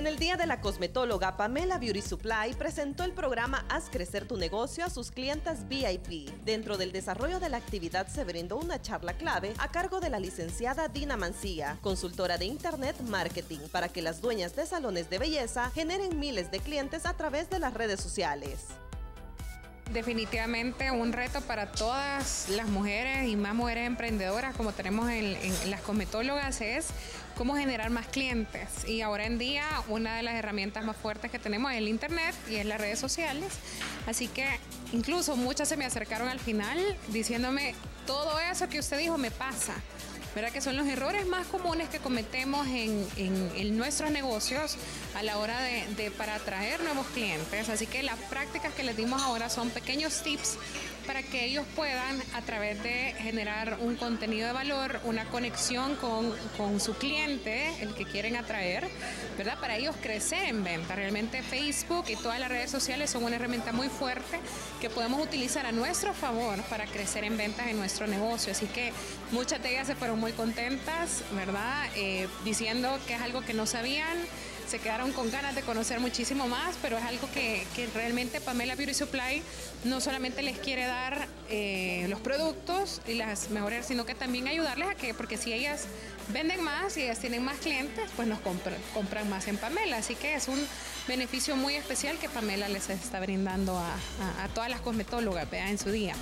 En el Día de la Cosmetóloga, Pamela Beauty Supply presentó el programa Haz Crecer tu Negocio a sus clientas VIP. Dentro del desarrollo de la actividad se brindó una charla clave a cargo de la licenciada Dina Mancilla, consultora de Internet Marketing, para que las dueñas de salones de belleza generen miles de clientes a través de las redes sociales. Definitivamente un reto para todas las mujeres y más mujeres emprendedoras como tenemos en las cosmetólogas es cómo generar más clientes. Y ahora en día una de las herramientas más fuertes que tenemos es el Internet y es las redes sociales. Así que incluso muchas se me acercaron al final diciéndome todo eso que usted dijo me pasa. ¿Verdad? Que son los errores más comunes que cometemos en nuestros negocios a la hora para atraer nuevos clientes. Así que las prácticas que les dimos ahora son pequeños tips para que ellos puedan, a través de generar un contenido de valor, una conexión con su cliente, el que quieren atraer, ¿verdad? Para ellos crecer en venta. Realmente Facebook y todas las redes sociales son una herramienta muy fuerte que podemos utilizar a nuestro favor para crecer en ventas en nuestro negocio. Así que muchas de ellas se fueron muy contentas, ¿verdad? Diciendo que es algo que no sabían, se quedaron con ganas de conocer muchísimo más, pero es algo que realmente Pamela Beauty Supply no solamente les quiere dar los productos y las mejores, sino que también ayudarles a que, porque si ellas venden más y ellas tienen más clientes, pues nos compran más en Pamela. Así que es un beneficio muy especial que Pamela les está brindando a todas las cosmetólogas, ¿verdad? En su día.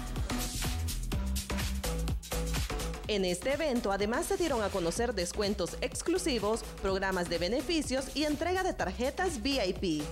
En este evento además se dieron a conocer descuentos exclusivos, programas de beneficios y entrega de tarjetas VIP.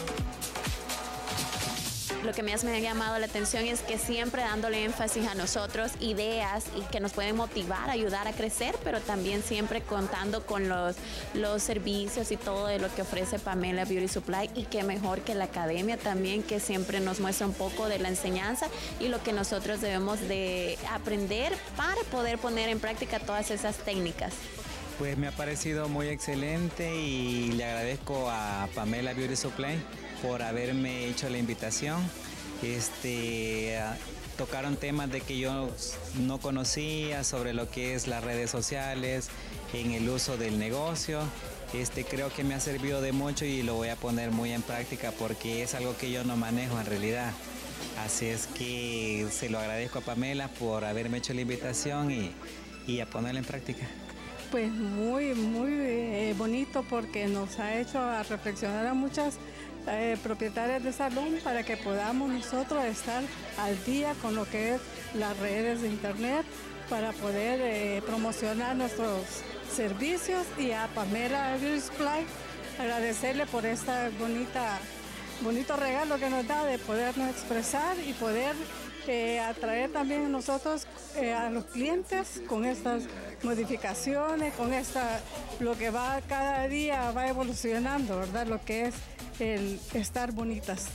Lo que más me ha llamado la atención es que siempre dándole énfasis a nosotros, ideas y que nos pueden motivar, ayudar a crecer, pero también siempre contando con los servicios y todo de lo que ofrece Pamela Beauty Supply, y qué mejor que la academia también, que siempre nos muestra un poco de la enseñanza y lo que nosotros debemos de aprender para poder poner en práctica todas esas técnicas. Pues me ha parecido muy excelente y le agradezco a Pamela Beauty Supply por haberme hecho la invitación. Tocaron temas de que yo no conocía sobre lo que es las redes sociales, en el uso del negocio. Creo que me ha servido de mucho y lo voy a poner muy en práctica porque es algo que yo no manejo en realidad. Así es que se lo agradezco a Pamela por haberme hecho la invitación y a ponerla en práctica. Pues muy bonito porque nos ha hecho a reflexionar a muchas propietarias de salón para que podamos nosotros estar al día con lo que es las redes de Internet para poder promocionar nuestros servicios, y a Pamela Beauty Supply agradecerle por esta bonito regalo que nos da de podernos expresar y poder atraer también nosotros a los clientes con estas modificaciones, con lo que va cada día va evolucionando, ¿verdad? Lo que es el estar bonitas.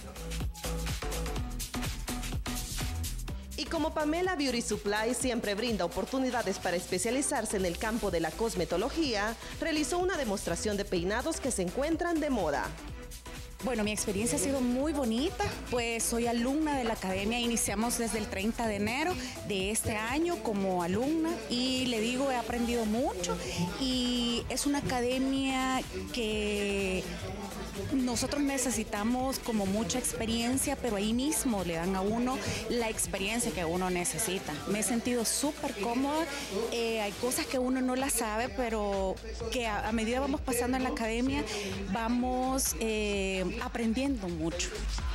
Y como Pamela Beauty Supply siempre brinda oportunidades para especializarse en el campo de la cosmetología, realizó una demostración de peinados que se encuentran de moda. Bueno, mi experiencia ha sido muy bonita, pues soy alumna de la academia, iniciamos desde el 30 de enero de este año como alumna y le digo, he aprendido mucho y es una academia que nosotros necesitamos como mucha experiencia, pero ahí mismo le dan a uno la experiencia que uno necesita. Me he sentido súper cómoda, hay cosas que uno no las sabe, pero que a medida vamos pasando en la academia vamos aprendiendo mucho.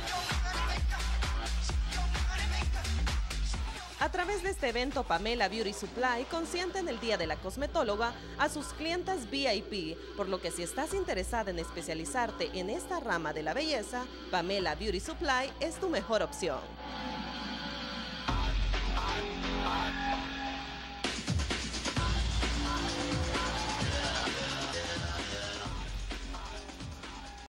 A través de este evento, Pamela Beauty Supply consiente en el Día de la Cosmetóloga a sus clientas VIP, por lo que si estás interesada en especializarte en esta rama de la belleza, Pamela Beauty Supply es tu mejor opción.